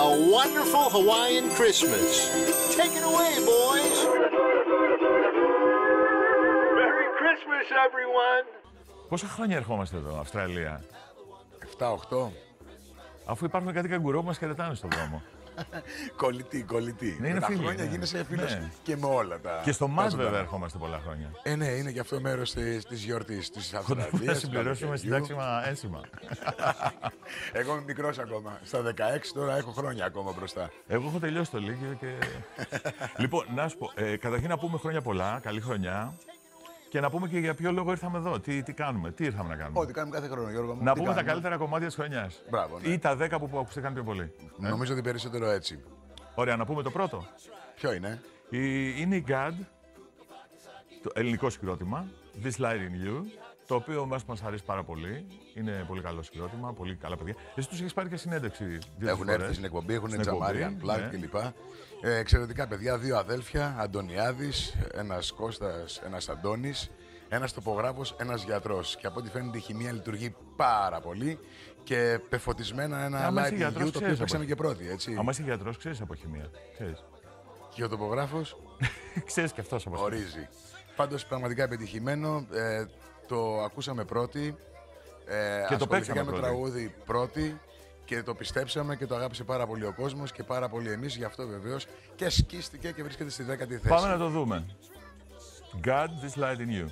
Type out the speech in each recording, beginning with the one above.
a wonderful Hawaiian Christmas. Take it away, boys. Merry Christmas, everyone. Πόσα χρόνια ερχόμαστε εδώ, Αυστραλία? 7-8. Αφού υπάρχουν κάτι καγκουρό που μας χαιρετάνε στον δρόμο. Κολλητή. Ναι, είναι τα φίλοι, χρόνια ναι. γίνεσαι φίλος Ναι. και με όλα τα. Και στο ΜΑΤ ζωντανά. βέβαια ερχόμαστε πολλά χρόνια. Ναι, είναι και αυτό μέρος της γιορτής της Θα Αυστραλίας. συμπληρώσουμε συντάξιμα ένσημα. Εγώ είμαι μικρός ακόμα. Στα 16 τώρα έχω χρόνια ακόμα μπροστά. Εγώ έχω τελειώσει το Λύκειο και. Λοιπόν, να σου πω, καταρχήν να πούμε χρόνια πολλά, καλή χρονιά. Και να πούμε και για ποιο λόγο ήρθαμε εδώ, τι κάνουμε, τι ήρθαμε να κάνουμε. Ό,τι κάνουμε κάθε χρόνο, Γιώργο μου. Να τι πούμε τα κάνουμε. καλύτερα κομμάτια της χρονιάς. Μπράβο, ναι. Ή τα 10 που ακούστηκαν πιο πολύ. Νομίζω ότι περισσότερο έτσι. Ωραία, να πούμε το πρώτο. Ποιο είναι? Είναι η God, το ελληνικό συγκρότημα, This Light in You, το οποίο μας αρέσει πάρα πολύ. Είναι πολύ καλό συγκρότημα, πολύ καλά παιδιά. Εσύ τους έχεις πάρει και συνέντευξη. Έχουν έρθει στην εκπομπή, έχουν τζαμάρι, unplugged ναι. κλπ. Εξαιρετικά παιδιά, δύο αδέλφια, Αντωνιάδης, ένας Κώστας, ένας Αντώνης, ένας τοπογράφος, ένας γιατρός. Και από ό,τι φαίνεται η χημεία λειτουργεί πάρα πολύ και πεφωτισμένα ένα Άμα light είσαι in γιατρός, you, το οποίο ξέρεις παίξαμε από- και πρώτοι, έτσι. Άμα είσαι γιατρός, ξέρεις από χημεία. Ξέρεις. Και ο τοπογράφος Ξέρεις και αυτός από χημεία. ορίζει. Πάντως πραγματικά επιτυχημένο, το ακούσαμε πρώτοι, το παίξαμε με πρώτοι. τραγούδι πρώτοι και το πιστέψαμε και το αγάπησε πάρα πολύ ο κόσμος και πάρα πολύ εμείς, γι' αυτό βεβαίως και σκίστηκε και βρίσκεται στη 10η θέση. Πάμε να το δούμε. God, This Light in You.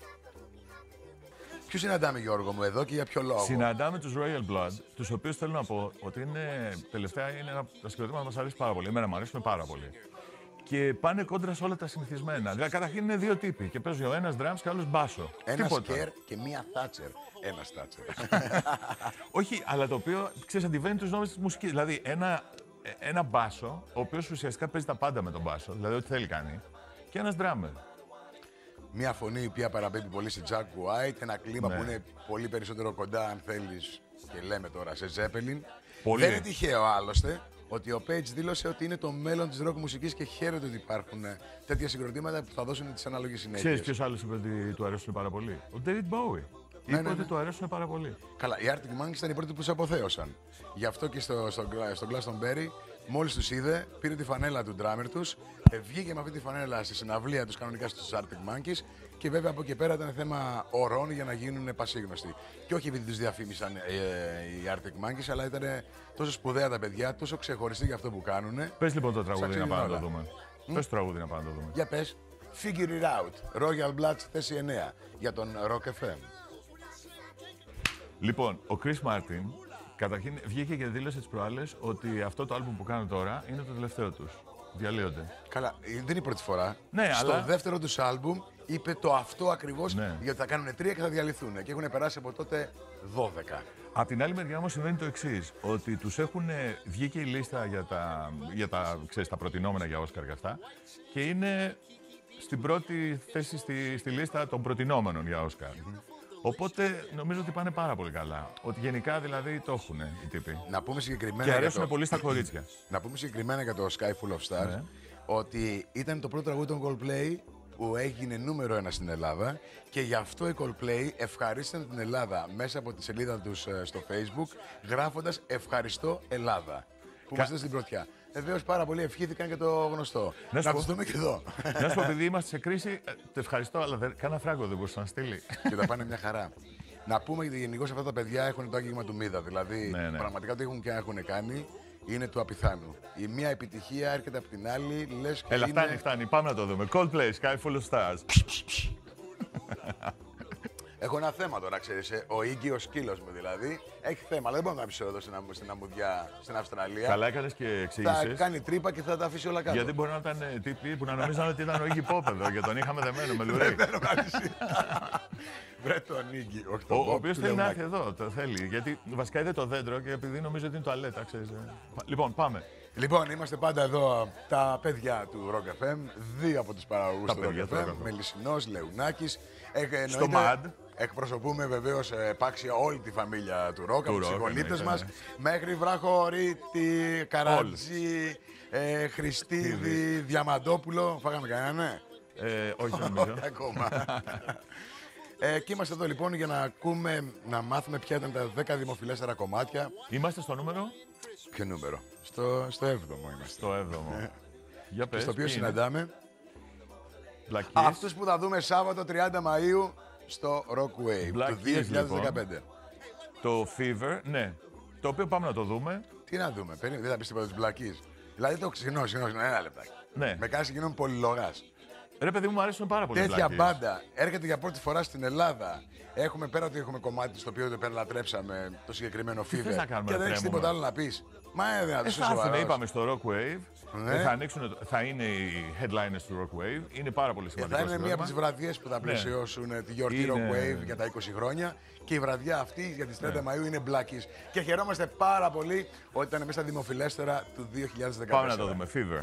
Ποιους συναντάμε, Γιώργο μου, εδώ και για ποιο λόγο? Συναντάμε τους Royal Blood, τους οποίους θέλω να πω ότι τελευταία είναι ένα από τα συγκροτήματα που μας αρέσει πάρα πολύ. Εμένα μου αρέσουν πάρα πολύ. Και πάνε κόντρα σε όλα τα συνηθισμένα. Δηλαδή, καταρχήν είναι δύο τύποι και παίζει ο ένας drums και ο άλλος μπάσο. Ένα Τίποτα. σκέρ και μία Θάτσερ. Ένα Θάτσερ. Όχι, αλλά το οποίο ξέρεις, αντιβαίνει τους νόμους της μουσικής. Δηλαδή, ένα μπάσο, ο οποίος ουσιαστικά παίζει τα πάντα με τον μπάσο, δηλαδή ό,τι θέλει κάνει, και ένας drummer. Μία φωνή η οποία παραπέμπει πολύ σε Jack White, ένα κλίμα Ναι. που είναι πολύ περισσότερο κοντά, αν θέλεις, και λέμε τώρα, σε Zeppelin. Πολύ. Δεν είναι τυχαίο άλλωστε ότι ο Page δήλωσε ότι είναι το μέλλον της rock μουσικής και χαίρεται ότι υπάρχουν τέτοια συγκροτήματα που θα δώσουν τις ανάλογες συνέχειες. Ξέρεις ποιος άλλος είπε ότι του αρέσουν πάρα πολύ? Ο David Bowie. Είπε ναι. ότι του αρέσουν πάρα πολύ. Καλά, οι Arctic Monkeys ήταν οι πρώτοι που τους αποθέωσαν. Γι' αυτό και στο Glastonbury, μόλις τους είδε, πήρε τη φανέλα του drummer τους, βγήκε με αυτή τη φανέλα στη συναυλία τους κανονικά στους Arctic Monkeys και βέβαια από εκεί πέρα ήταν θέμα ωρών για να γίνουν πασίγνωστοι. Και όχι επειδή τους διαφήμισαν οι Arctic Monkeys, αλλά ήταν τόσο σπουδαία τα παιδιά, τόσο ξεχωριστοί για αυτό που κάνουν. Πες λοιπόν το τραγούδι να αξίζει πάμε να το όλα. δούμε. Πες το τραγούδι να πάμε να το δούμε. Για πες, Figure It Out, Royal Blood, θέση 9, για τον Rock FM. Λοιπόν, ο Chris Martin καταρχήν βγήκε και δήλωσε τις προάλλες ότι αυτό το άλμπουμ που κάνουν τώρα είναι το τελευταίο τους. Διαλύονται. Καλά, δεν είναι η πρώτη φορά. Ναι, Στο αλλά- δεύτερο τους άλμπουμ είπε το αυτό ακριβώς, Ναι. γιατί θα κάνουν 3 και θα διαλυθούν. Και έχουν περάσει από τότε 12. Απ' την άλλη μεριά όμως συμβαίνει το εξής, ότι τους έχουν βγήκε η λίστα για τα προτινόμενα για Όσκαρ και αυτά και είναι στην πρώτη θέση στη λίστα των προτινόμενων για Όσκαρ. Οπότε νομίζω ότι πάνε πάρα πολύ καλά. Ότι γενικά δηλαδή το έχουν οι τύποι. Να πούμε συγκεκριμένα, Και για αρέσουν το... πολύ στα κορίτσια. να πούμε συγκεκριμένα για το Sky Full of Stars Ναι. ότι ήταν το πρώτο τραγούδι των Coldplay που έγινε νούμερο 1 στην Ελλάδα και γι' αυτό οι Coldplay ευχαρίστησαν την Ελλάδα μέσα από τη σελίδα τους στο Facebook γράφοντας «Ευχαριστώ Ελλάδα» που είμαστε στην πρωτιά. Βεβαίως πάρα πολλοί ευχήθηκαν και το γνωστό. Να σου Να πω. τους δούμε και εδώ. Να σου πω, επειδή είμαστε σε κρίση, το ευχαριστώ, αλλά κάνα φράγκο δεν μπορούσε να στείλει. Και τα πάνε μια χαρά. Να πούμε ότι γενικώς αυτά τα παιδιά έχουν το άγγιγμα του Μίδα. Δηλαδή, Ναι. πραγματικά ό,τι έχουν και έχουν κάνει είναι του απιθάνου. Η μία επιτυχία έρχεται από την άλλη, λες και Έλα, είναι... φτάνει, πάμε να το δούμε. Coldplay, Sky Full of Stars. Έχω ένα θέμα τώρα, ξέρεις. Ο Ίγκη, ο σκύλος μου δηλαδή, έχει θέμα. Αλλά δεν μπορεί να γράψει εδώ στην αμμουδιά στην Αυστραλία. Καλά έκανες και Θα εξήγησες. κάνει τρύπα και θα τα αφήσει όλα κάτω. Γιατί μπορεί να ήταν τύποι που να νομίζαν ότι ήταν ο Iggy Pop εδώ και τον είχαμε δεμένο με λουρί. Δεν νομίζει. Βρε τον Ίγκη. όχι τον Ο Bob, οποίος του θέλει να Λεωνάκη. έρθει εδώ, το θέλει. Γιατί βασικά είδε το δέντρο και επειδή νομίζω ότι είναι τουαλέτα, ξέρεις. Λοιπόν, πάμε. Λοιπόν, είμαστε πάντα εδώ τα παιδιά του Rock FM, δύο από τους παραγωγούς Τα του παιδιά Rock του FM, Rock FM. Μελισσινός, Λεουνάκης. Στο MAD. Εκπροσωπούμε βεβαίως επάξια όλη τη φαμίλια του Rock, από τους Rock, συμπολίτες εννοείται, μας, ναι. μέχρι Βραχωρίτη, Καρατζή, Χριστίδη, Διαμαντόπουλο. Φάγαμε κανένα, ναι. Όχι, δεν νομίζω. Όχι ακόμα. Και είμαστε εδώ λοιπόν για να μάθουμε ποια ήταν τα 10 δημοφιλέστερα κομμάτια. Είμαστε στο νούμερο Ποιο νούμερο? Στο 7ο είμαστε. Στο 7ο. Για πες, Στο οποίο ποιοι είναι? συναντάμε Black Keys. αυτούς που θα δούμε Σάββατο 30 Μαΐου στο Rock Wave Black του Keys, 2015. Το Fever, ναι. Το οποίο πάμε να το δούμε. Τι να δούμε, περίμενε, δεν θα πεις τίποτα τους Black Keys. Δηλαδή το συγγνώμη, ένα λεπτάκι. Ναι. Με κάνεις και γίνομαι πολυλογάς. Ρε παιδί μου αρέσουν πάρα πολύ. Τέτοια Black Keys. μπάντα έρχεται για πρώτη φορά στην Ελλάδα. Έχουμε πέρα ότι έχουμε κομμάτι στο οποίο το περιλατρέψαμε το συγκεκριμένο θες Fever. να κάνουμε, Και ρε δεν έχει τρέμουμε? τίποτα άλλο να πεις. Μα δεν Θα έρθουν, είπαμε, στο Rock Wave. Ναι. Θα είναι οι headliners του Rock Wave. Είναι πάρα πολύ σημαντικό. Θα είναι μία από τις συγκρότημα. βραδιές που θα πλαισιώσουν τη γιορτή Είναι- Rock Wave για τα 20 χρόνια. Και η βραδιά αυτή για τις 30 Μαΐου είναι Black Keys. Και χαιρόμαστε πάρα πολύ ότι ήταν μέσα στα δημοφιλέστερα του 2014. Πάμε να το δούμε. Fever.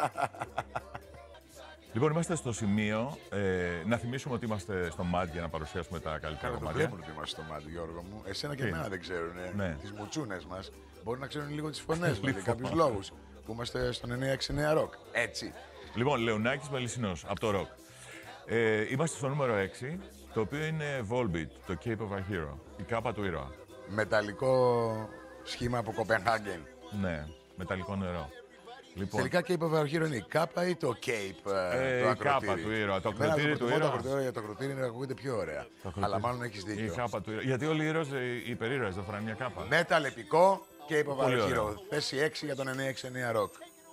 Λοιπόν, είμαστε στο σημείο να θυμίσουμε ότι είμαστε στο MAD για να παρουσιάσουμε τα καλύτερα Καλά, το κομμάτια. βλέπουν ότι είμαστε στο μάτι, Γιώργο μου. Εσένα και Τι? εμένα δεν ξέρουν. Ναι. Τις μουτσούνες μας. Μπορεί να ξέρουν λίγο τις φωνές μας για Λοιπόν. κάποιους λόγους. Που είμαστε στον 969 Rock. Έτσι. Λοιπόν, Λεωνάκης Μελισσινός, από το Rock. Είμαστε στο νούμερο 6, το οποίο είναι Volbeat, το Cape of a Hero, η κάπα του ήρωα. Μεταλλικό σχήμα από Κοπενχάγεν. Ναι, μεταλλικό νερό. Λοιπόν, Τελικά Cape of Our Hero είναι η κάπα ή το Cape, το η ακροτήρι? κάπα του ήρωα. Το Εμένα ακροτήρι του προτιμώ το ήρωα. ακροτήρι, γιατί το ακροτήρι είναι ακούγεται πιο ωραία. Αλλά μάλλον έχεις Η δίκιο. κάπα του ήρωα. Γιατί όλοι οι ήρωες, οι υπερήρωες δεν φοράνε μια κάπα. Metal επικό, Cape of Πολύ Our ωραίο. Hero. Θέση 6 για τον 969 Rock.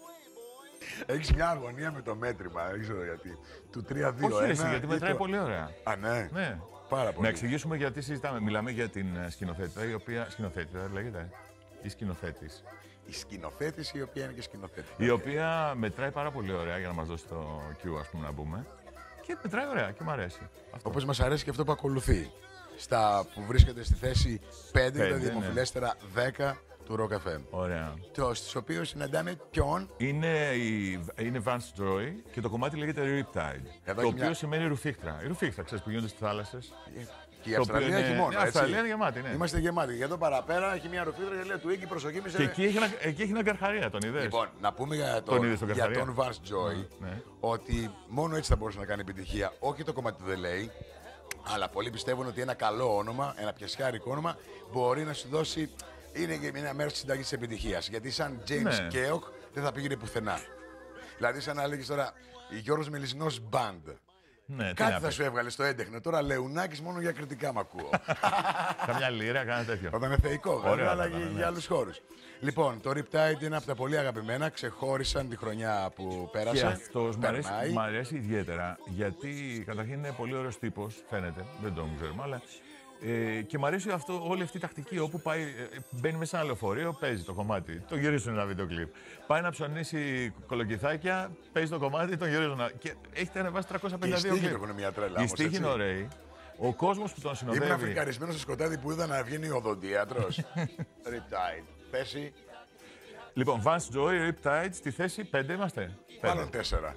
Έχεις μια αγωνία με το μέτρημα, δεν ξέρω γιατί. Του 3-2-1. Όχι, ρε, εσύ, γιατί μετράει πολύ ωραία. Α, ναι. Ναι. Πάρα πολύ. Να εξηγήσουμε γιατί συζητάμε. Μιλάμε για την σκηνοθέτητα, η οποία. Σκηνοθέτητα λέγεται. Ή σκηνοθέτης. Η σκηνοθέτηση η οποία είναι και σκηνοθέτη. Η οποία μετράει πάρα πολύ ωραία για να μας δώσει το Q, ας πούμε, να μπούμε. Και μετράει ωραία και μου αρέσει. Αυτό. Όπως μας αρέσει και αυτό που ακολουθεί. Στα που βρίσκεται στη θέση 5, τα ναι. δημοφιλέστερα 10 του Rock FM. Ωραία. Στους οποίους συναντάμε ποιον? Είναι Vance Joy και το κομμάτι λέγεται Riptide. Εδώ Το έχει οποίο μια- σημαίνει ρουφίχτρα. Η ρουφίχτρα, ξέρεις που γίνονται στις θάλασσες. Και η Το Αυστραλία οποίο είναι- έχει μόνο. η έτσι. Αυστραλία είναι γεμάτη, ναι. Είμαστε γεμάτοι. Για εδώ παραπέρα έχει μια ροφίδρα και λέει του Ίγκη προσοχή μη σε. Και εκεί έχει ένα καρχαρία, τον είδες. Λοιπόν, να πούμε για Τον είδες στον για Καρχαρία? τον Vance Joy Ναι. ότι μόνο έτσι θα μπορούσε να κάνει επιτυχία. Όχι το κομμάτι του The Lay, αλλά πολλοί πιστεύουν ότι ένα καλό όνομα, ένα πιασιάρικο όνομα, μπορεί να σου δώσει. Είναι και ένα μέρο τη συνταγή τη επιτυχία. Γιατί σαν James Ναι. Keok δεν θα πήγαινε πουθενά. Δηλαδή, σαν να έλεγε τώρα Γιώργος Μελισσινός Band. Ναι, τι Κάτι να θα πεις. σου έβγαλε στο έντεχνο. Τώρα Λεουνάκης μόνο για κριτικά μ' ακούω. Καμιά λίρα, κάνα τέτοιο. Όταν είναι θεϊκό, βέβαια, Ωραία αλλά θα ήταν, ναι. για άλλους χώρους. Λοιπόν, το Riptide είναι από τα πολύ αγαπημένα. Ξεχώρισαν τη χρονιά που πέρασε. Και αυτός Περνάει. μ' αρέσει ιδιαίτερα γιατί καταρχήν είναι πολύ ωραίος τύπος, φαίνεται, δεν τον ξέρουμε, αλλά. Και μ' αρέσει όλη αυτή η τακτική όπου πάει, μπαίνει μέσα σε ένα λεωφορείο, παίζει το κομμάτι, το γυρίζουν ένα βίντεο κλιπ. Πάει να ψωνίσει κολοκυθάκια, παίζει το κομμάτι, το γυρίζουν. Και έχετε ανεβάσει 352 Και οι στίχοι κλιπ. έχουν μια τρέλα Οι όμως, στίχοι έτσι. είναι ωραίοι. Ο κόσμος που τον Ήμουν συνοδεύει. αφρικαρισμένο στο σκοτάδι που είδα να βγαίνει ο οδοντίατρος. Riptide. Θέση, Λοιπόν, Vance Joy, Riptide, στη θέση 5 είμαστε. μάλλον 4.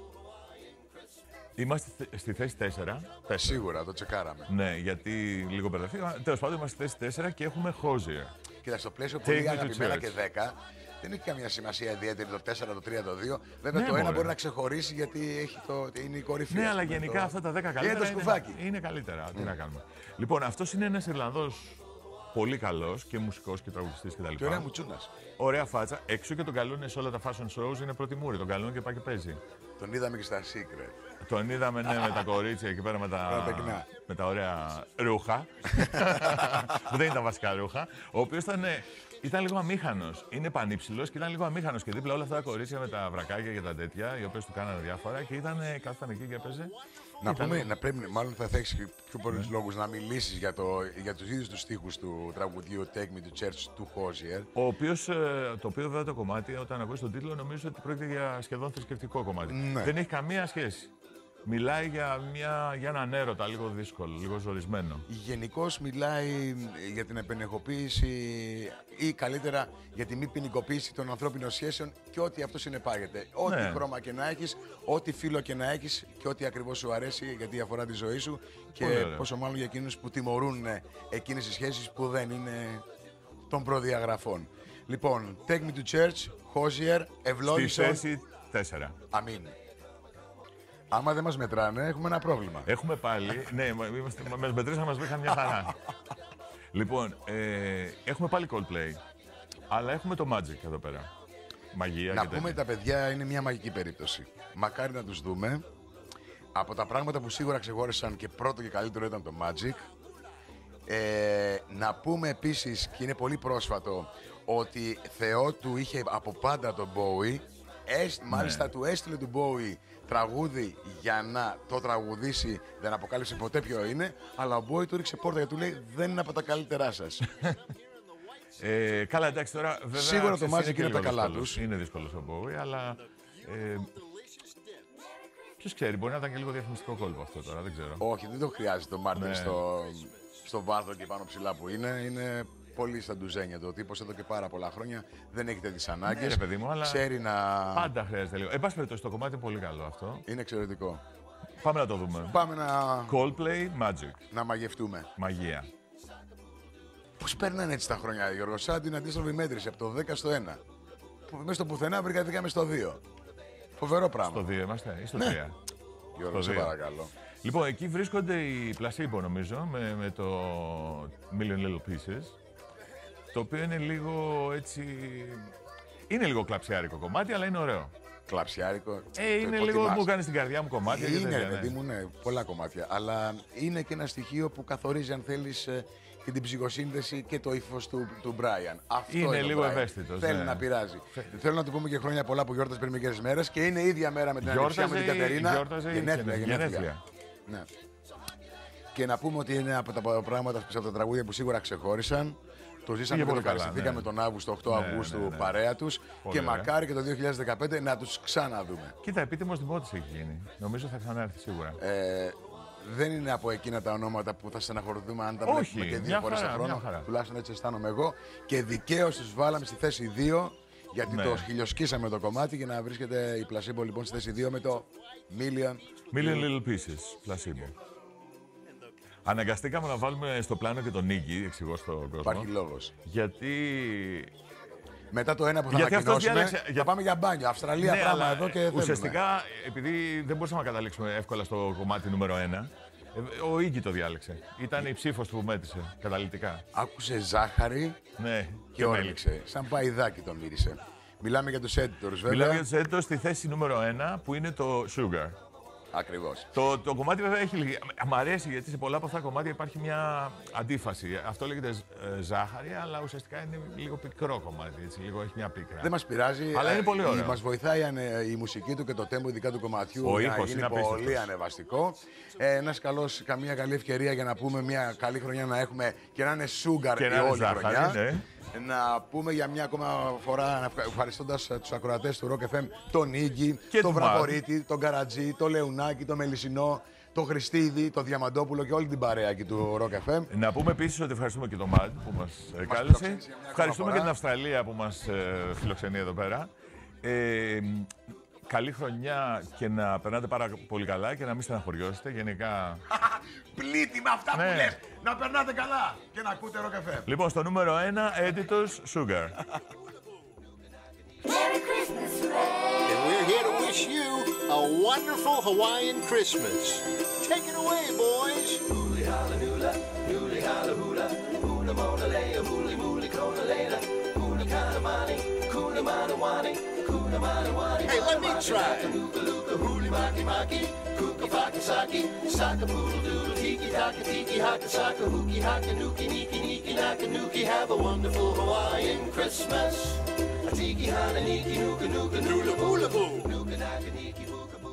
Είμαστε στη θέση 4. Σίγουρα, το τσεκάραμε. Ναι, γιατί λίγο μπερδευτήκαμε. Τέλος πάντων, είμαστε στη θέση 4 και έχουμε Hosier. Κοίτα, στο πλαίσιο Take πολύ me to αγαπημένα church. και 10, δεν έχει καμία σημασία ιδιαίτερη το 4, το 3, το 2. Βέβαια Ναι, το ένα μωρέ. μπορεί να ξεχωρίσει γιατί έχει είναι η κορυφή. Ναι, ας αλλά πούμε, γενικά το- αυτά τα 10 Είναι καλύτερα το σκουφάκι. είναι καλύτερα. Τι να κάνουμε. Λοιπόν, αυτός είναι ένας Ιρλανδός πολύ καλός και μουσικός και τραγουδιστής κτλ. Και ωραία μουτσούνας. Ωραία φάτσα. Έξω και τον καλούν σε όλα τα fashion shows, είναι πρώτη μούρη. Τον καλούν και πάει και παίζει. Τον είδαμε και στα Secret. Τον είδαμε ναι, με τα κορίτσια εκεί πέρα με τα ωραία ρούχα. Που δεν ήταν βασικά ρούχα. Ο οποίος ήταν λίγο αμήχανος. Είναι πανύψηλος και ήταν λίγο αμήχανος. Και δίπλα όλα αυτά τα κορίτσια με τα βρακάκια και τα τέτοια, οι οποίες του κάνανε διάφορα και κάθονταν εκεί και έπαιζε. Να πούμε, μάλλον θα έχεις και πιο πολλούς λόγους να μιλήσεις για τους ίδιους τους στίχους του τραγουδιού Take Me to Church του Hosier. Το οποίο βέβαια το κομμάτι, όταν ακούσει τον τίτλο, νομίζω ότι πρόκειται για σχεδόν θρησκευτικό κομμάτι. Ναι. Δεν έχει καμία σχέση. Μιλάει για έναν έρωτα λίγο δύσκολο, λίγο ζορισμένο. Γενικώς μιλάει για την επενεχοποίηση ή καλύτερα για τη μη ποινικοποίηση των ανθρώπινων σχέσεων και ό,τι αυτό συνεπάγεται. Ό,τι Ναι. χρώμα και να έχεις, ό,τι φίλο και να έχεις και ό,τι ακριβώς σου αρέσει γιατί αφορά τη ζωή σου και Πολύ ωραία. πόσο μάλλον για εκείνους που τιμωρούν εκείνες τις σχέσεις που δεν είναι των προδιαγραφών. Λοιπόν, Take Me to Church, Hosier, Στη ευλόγησον. θέση 4. Αμήν. Άμα δεν μας μετράνε, έχουμε ένα πρόβλημα. Έχουμε πάλι. Ναι, μας μετρήσαν, μας βρήκαν μια χαρά. Λοιπόν, έχουμε πάλι Coldplay. Αλλά έχουμε το Magic εδώ πέρα. Μαγεία Να και πούμε τέτοια. τα παιδιά είναι μια μαγική περίπτωση. Μακάρι να τους δούμε. Από τα πράγματα που σίγουρα ξεχώρισαν και πρώτο και καλύτερο ήταν το Magic. Να πούμε επίσης, και είναι πολύ πρόσφατο, ότι Θεό του είχε από πάντα τον Bowie. Μάλιστα του έστειλε του Bowie τραγούδι για να το τραγουδήσει, δεν αποκάλυψε ποτέ ποιο είναι, αλλά ο Bowie του ρίξε πόρτα γιατί του λέει δεν είναι από τα καλύτερά σας. Καλά, εντάξει, τώρα βέβαια. Σίγουρα το ξέρεις, Magic και είναι λίγο τα καλά δύσκολος. τους. Είναι δύσκολο ο Bowie, αλλά. Ποιος ξέρει, μπορεί να ήταν και λίγο διαφημιστικό κόλπο αυτό τώρα, δεν ξέρω. Όχι, δεν το χρειάζεται το Μάρτιν Ναι. στο βάθρο και πάνω ψηλά που είναι. Είναι πολύ στα ντουζένια του. Ο τύπος εδώ και πάρα πολλά χρόνια δεν έχει τέτοιες ανάγκες. Ναι, ρε παιδί μου, αλλά Ξέρει να. πάντα χρειάζεται λίγο. Εν πάση περιπτώσει, το κομμάτι είναι πολύ καλό αυτό. Είναι εξαιρετικό. Πάμε να το δούμε. Πάμε Coldplay, Magic. να μαγευτούμε. Μαγεία. Πώς παίρνανε έτσι τα χρόνια, Γιώργο, σαν την αντίστροφη μέτρηση από το 10 στο 1. Που μέσα στο πουθενά βρήκαμε στο 2. Φοβερό πράγμα. Στο 2 είμαστε ή στο 3. Ναι. Γιώργο, στο σε 2. παρακαλώ. Λοιπόν, εκεί βρίσκονται οι Placebo, νομίζω, με το Million Little Pieces. Το οποίο είναι λίγο έτσι. Είναι λίγο κλαψιάρικο κομμάτι, αλλά είναι ωραίο. Κλαψιάρικο. Είναι λίγο. Μου κάνει στην καρδιά μου κομμάτια. και Είναι, τέτοια, ρε παιδί μου, ναι, πολλά κομμάτια. Αλλά είναι και ένα στοιχείο που καθορίζει, αν θέλεις, και την ψυχοσύνδεση και το ύφος του Brian. Αυτό Είναι ο λίγο Brian. ευαίσθητος, Θέλει ναι. να πειράζει. Θέλω να του πούμε και χρόνια πολλά που γιόρτασε πριν μερικές μέρες και είναι ίδια μέρα με την Αλεξία, με την Κατερίνα. Γιόρταζε γενέθλια. Ναι. Και να πούμε ότι είναι από τα πράγματα, από τα τραγούδια που σίγουρα ξεχώρισαν. Το ζήσαμε και το πολύ καλά, ευχαριστηθήκαμε ναι. τον Αύγουστο, 8 Ναι, Αυγούστου, ναι, ναι. παρέα τους. Πολύ Και ωραία. μακάρι και το 2015 να τους ξαναδούμε. Κοίτα, επίτιμος δημότης έχει γίνει. Νομίζω θα ξανάρθει σίγουρα. Δεν είναι από εκείνα τα ονόματα που θα στεναχωρηθούμε αν τα Όχι, βλέπουμε και μια 2 φορές το χαρά, χρόνο. μια χαρά. Τουλάχιστον έτσι αισθάνομαι εγώ. Και δικαίως τους βάλαμε στη θέση 2, γιατί Ναι. το χιλιοσκίσαμε το κομμάτι για να βρίσκεται η Placebo λοιπόν στη θέση 2 με το Million. Million Little Pieces, Placebo. Αναγκαστήκαμε να βάλουμε στο πλάνο και τον Iggy, εξηγώ στον κόσμο. Υπάρχει λόγος. Γιατί. Μετά το ένα που θα Γιατί αυτός ανακοινώσουμε, διάλεξε- θα πάμε για μπάνιο. Αυστραλία Ναι, πράγμα αλλά εδώ και θέλουμε. ουσιαστικά, επειδή δεν μπορούσαμε να καταλήξουμε εύκολα στο κομμάτι νούμερο 1, ο Iggy το διάλεξε. Ήταν η ψήφος του που μέτρησε καταλητικά. Άκουσε ζάχαρη Ναι, και μέλι. όρμηξε. Σαν παϊδάκι τον μύρισε. Μιλάμε για τους editors βέβαια. Μιλάμε για τους έντος στη θέση νούμερο 1 που είναι το Sugar. Ακριβώς. Το κομμάτι βέβαια έχει λίγη. Μ' αρέσει γιατί σε πολλά από αυτά τα κομμάτια υπάρχει μια αντίφαση. Αυτό λέγεται ζάχαρη, αλλά ουσιαστικά είναι λίγο πικρό κομμάτι. Έτσι, λίγο έχει μια πίκρα. Δεν μας πειράζει. Αλλά είναι πολύ ωραίο. Μας βοηθάει η μουσική του και το τέμπο ειδικά του κομματιού Ο για να ήχος γίνει είναι απίστευτος. πολύ ανεβαστικό. Καμία καλή ευκαιρία για να πούμε μια καλή χρονιά να έχουμε και να είναι sugar Και η να είναι όλη ζάχαρη, χρονιά. ναι. Να πούμε για μια ακόμα φορά, ευχαριστώντας τους ακροατές του Rock FM, τον Iggy, Και τον του Βραχωρίτη, τον Καρατζή, τον Λεουνάκη, τον Μελισσινό, τον Χριστίδη, τον Διαμαντόπουλο και όλη την παρέα εκεί του Rock FM. Να πούμε επίσης ότι ευχαριστούμε και τον Μαντ που μας κάλεσε. φιλοξένησε για μια Ευχαριστούμε ακόμα και την φορά. Αυστραλία που μας φιλοξενεί εδώ πέρα. Καλή χρονιά και να περνάτε πάρα πολύ καλά και να μην στεναχωριώσετε. Γενικά. Πλήτη με αυτά Ναι. που λες. Να περνάτε καλά και να ακούτε Rock FM. Λοιπόν, στο νούμερο 1, Editors Sugar. Merry Christmas, Ray. And we're here to wish you a wonderful Hawaiian Christmas. Take it away, boys. Hey, let me try. Have a wonderful Hawaiian Christmas. A tiki hana niki nuka nuka Hula hula boo. nuka naka niki booka